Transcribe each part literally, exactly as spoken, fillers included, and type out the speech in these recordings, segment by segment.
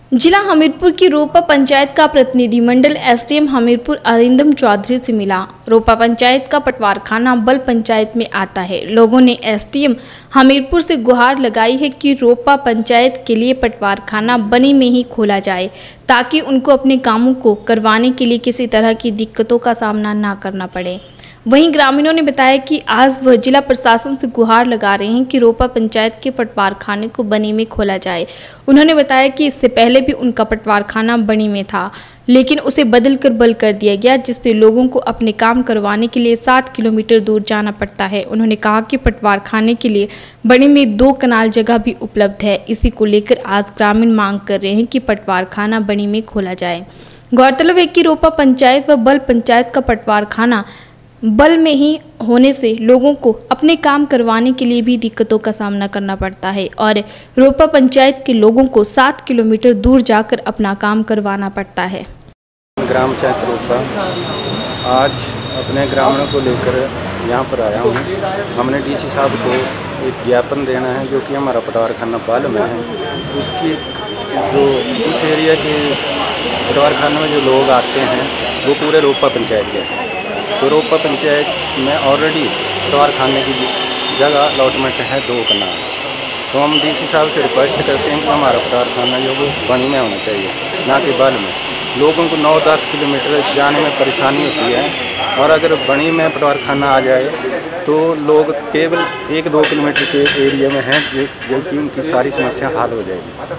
जिला हमीरपुर की रोपा पंचायत का प्रतिनिधिमंडल एसडीएम हमीरपुर अरिंदम चौधरी से मिला। रोपा पंचायत का पटवारखाना बल पंचायत में आता है। लोगों ने एसडीएम हमीरपुर से गुहार लगाई है कि रोपा पंचायत के लिए पटवारखाना बनी में ही खोला जाए, ताकि उनको अपने कामों को करवाने के लिए किसी तरह की दिक्कतों का सामना न करना पड़े। वहीं ग्रामीणों ने बताया कि आज वह जिला प्रशासन से गुहार लगा रहे हैं कि रोपा पंचायत के पटवारखाने को बनी में खोला जाए। उन्होंने बताया कि इससे पहले भी उनका पटवारखाना बनी में था, लेकिन उसे बदलकर बल कर दिया गया, जिससे लोगों को अपने काम करवाने के लिए सात किलोमीटर दूर जाना पड़ता है। उन्होंने कहा कि पटवारखाने के लिए बनी में दो कनाल जगह भी उपलब्ध है। इसी को लेकर आज ग्रामीण मांग कर रहे हैं कि पटवारखाना बनी में खोला जाए। गौरतलब है कि रोपा पंचायत व बल पंचायत का पटवारखाना बल में ही होने से लोगों को अपने काम करवाने के लिए भी दिक्कतों का सामना करना पड़ता है और रोपा पंचायत के लोगों को सात किलोमीटर दूर जाकर अपना काम करवाना पड़ता है। ग्राम पंचायत रोपा आज अपने ग्रामीणों को लेकर यहाँ पर आया हूँ। हमने डीसी साहब को एक ज्ञापन देना है, जो कि हमारा पटवारखाना बल में है। उसकी जो उस एरिया के पटवारखाने में जो लोग आते हैं वो पूरे रोपा पंचायत के हैं। तो रोपा पंचायत में ऑलरेडी पटवारखाने की जगह अलॉटमेंट है दो कनाल। तो हम डीसी साहब से रिक्वेस्ट करते हैं कि हमारा पटवारखाना जो वो बनी में होना चाहिए, ना कि बल में। लोगों को नौ दस किलोमीटर जाने में परेशानी होती है, और अगर बनी में पटवारखाना आ जाए तो लोग केवल एक दो किलोमीटर के एरिया में हैं, जबकि उनकी सारी समस्या हल हो जाएगी।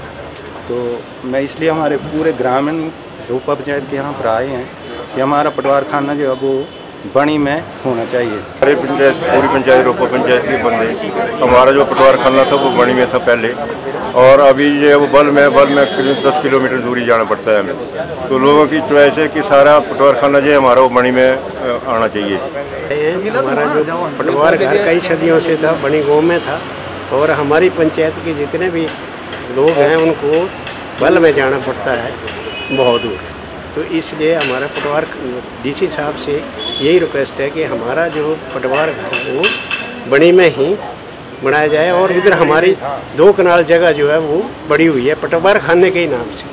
तो मैं इसलिए हमारे पूरे ग्रामीण रोपा पंचायत के यहाँ पर आए हैं कि हमारा पटवारखाना जो है वो बनी में होना चाहिए। हमारे पंचायत पूरी पंचायत रोपा पंचायत के बंदे हमारा जो पटवारखाना था वो बनी में था पहले, और अभी ये वो बल में बल में दस किलोमीटर दूरी जाना पड़ता है हमें। तो लोगों की चॉइस है कि सारा पटवारखाना जो है हमारा वो बनी में आना चाहिए। हमारा जो पटवार घर कई सदियों से था, बनी गाँव में था, और हमारी पंचायत के जितने भी लोग हैं उनको बल में जाना पड़ता है बहुत दूर। तो इसलिए हमारा पटवार डीसी साहब से यही रिक्वेस्ट है कि हमारा जो पटवार घर है वो बनी में ही बनाया जाए, और इधर हमारी दो कनाल जगह जो है वो बड़ी हुई है पटवार खाने के ही नाम से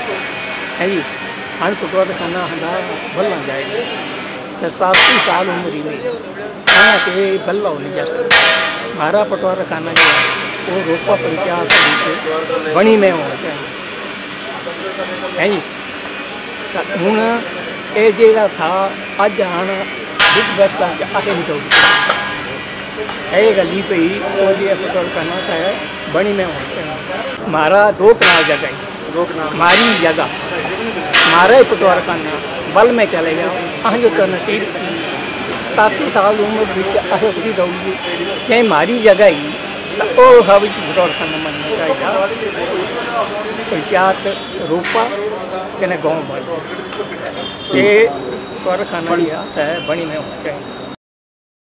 है जी। हमारे पटवार खाना हमारा बल्ला जाएगा तो सात साल उम्र में खाना से बल्ला होने जा सकता। हमारा पटवार खाना जो है वो रोपा पंचायत बनी में होना चाहिए है जी। हूँ ये जो था अज हाँ बिग बस्ता अहम तो ये गली पी पटवारखाना है बनी में होना। हमारा दो कनाल जगह दो कनाल हमारी जगह हमारा पटवारखाना बल में चलेगा। अं जो तो नसीब सतासी साल उम्र अभी रहूगी ये हमारी जगह ही तो पटवारखाना बनना चाहिए। पंचायत रोपा के गाँव भर ये पटवारखाना बनी में होना चाहिए।